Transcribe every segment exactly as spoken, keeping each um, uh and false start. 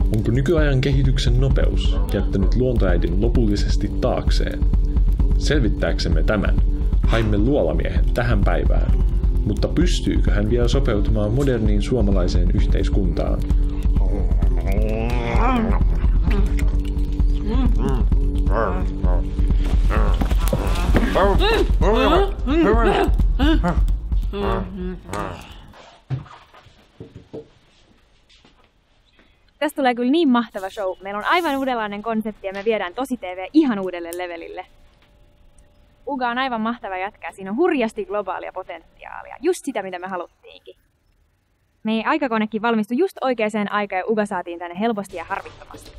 Onko nykyajan kehityksen nopeus jättänyt luontoäidin lopullisesti taakseen? Selvittääksemme tämän, haimme luolamiehen tähän päivään, mutta pystyykö hän vielä sopeutumaan moderniin suomalaiseen yhteiskuntaan? Tästä tulee kyllä niin mahtava show. Meillä on aivan uudenlainen konsepti ja me viedään Tosi T V ihan uudelle levelille. Uga on aivan mahtava jätkä. Siinä on hurjasti globaalia potentiaalia. Just sitä, mitä me haluttiinkin. Meidän aikakonekin valmistui just oikeaan aikaan ja Uga saatiin tänne helposti ja harvittomasti.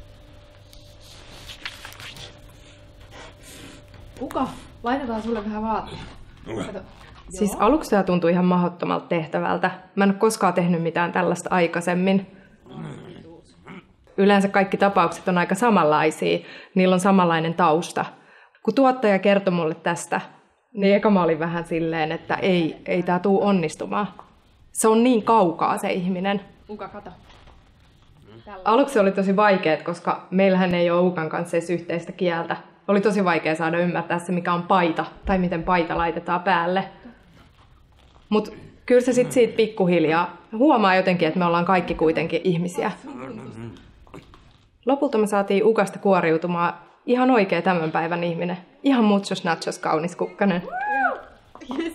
Uga, laitetaan sulle vähän vaatteita. Kato. Siis aluksi tämä tuntui ihan mahdottomalta tehtävältä. Mä en ole koskaan tehnyt mitään tällaista aikaisemmin. Yleensä kaikki tapaukset on aika samanlaisia. Niillä on samanlainen tausta. Kun tuottaja kertoi mulle tästä, niin eka mä olin vähän silleen, että ei, ei tää tuu onnistumaan. Se on niin kaukaa se ihminen. Uga, kato. Aluksi se oli tosi vaikeet, koska meillähän ei ole Ugan kanssa edes yhteistä kieltä. Oli tosi vaikea saada ymmärtää se, mikä on paita, tai miten paita laitetaan päälle. Mut kyllä se sit siitä pikkuhiljaa huomaa jotenkin, että me ollaan kaikki kuitenkin ihmisiä. Lopulta me saatiin Ugasta kuoriutumaan ihan oikea tämän päivän ihminen. Ihan muchos nachos kaunis kukkanen. Yes.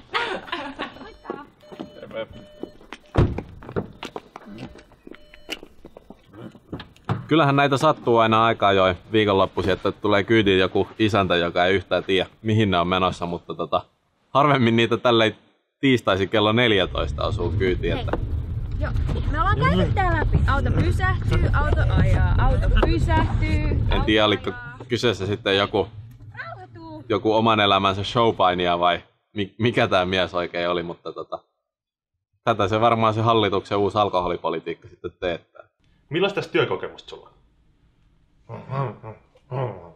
Kyllähän näitä sattuu aina aika ajoin viikonloppuisin, että tulee kyytiin joku isäntä, joka ei yhtään tiedä, mihin ne on menossa, mutta tota, harvemmin niitä tälleen tiistaisin kello neljätoista osuu kyytiin. Että... Joo, me ollaan käynyt tää läpi. Auto pysähtyy, auto ajaa, auto pysähtyy. En tiedä, oliko kyseessä sitten joku, joku oman elämänsä showpainia vai mikä tämä mies oikein oli, mutta tota, tätä se varmaan se hallituksen uusi alkoholipolitiikka sitten teettää. Millaista työkokemusta sulla on?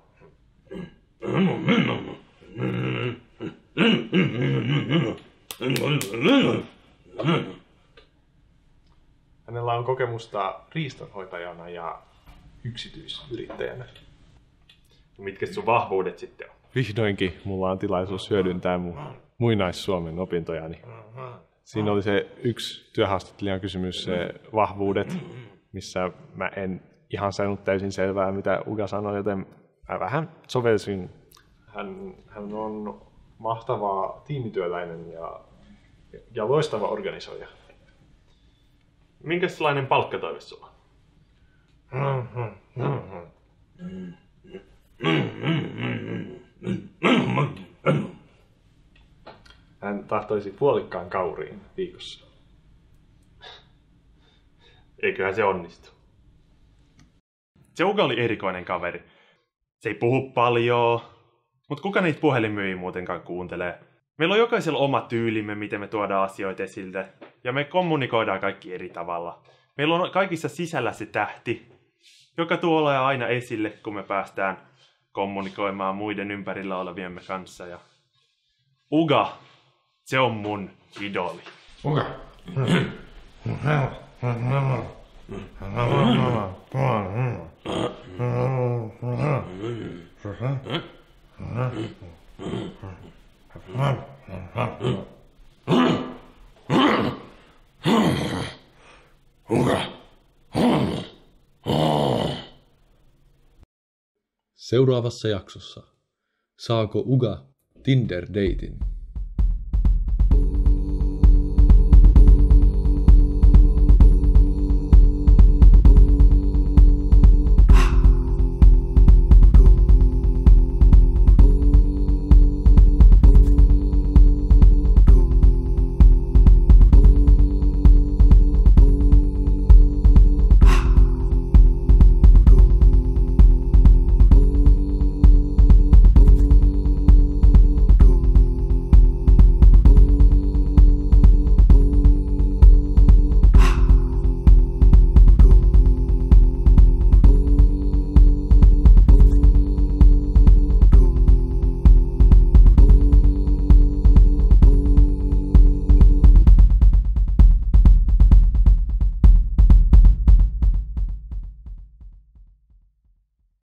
Hänellä on kokemusta riistonhoitajana ja yksityisyrittäjänä. Mitkä sun vahvuudet sitten on? Vihdoinkin mulla on tilaisuus hyödyntää mun muinais-Suomen opintojani. Siinä oli se yksi työhaastattelijan kysymys, se vahvuudet, missä mä en ihan saanut täysin selvää, mitä Uga sanoi, joten mä vähän sovelsin. Hän, hän on mahtava tiimityöläinen ja, ja loistava organisoija. Minkälainen palkkatoive sulla on? Hän tahtoisi puolikkaan kauriin viikossa. Eiköhän se onnistu. Se Uga oli erikoinen kaveri. Se ei puhu paljon, mutta kuka niitä puhelinmyyjiä muutenkaan kuuntelee? Meillä on jokaisella oma tyylimme, miten me tuodaan asioita esille, ja me kommunikoidaan kaikki eri tavalla. Meillä on kaikissa sisällä se tähti, joka tuolla aina esille, kun me päästään kommunikoimaan muiden ympärillä oleviemme kanssa. Ja Uga, se on mun idoli. Uga. Seuraavassa jaksossa. Saako Uga Tinder-deitin?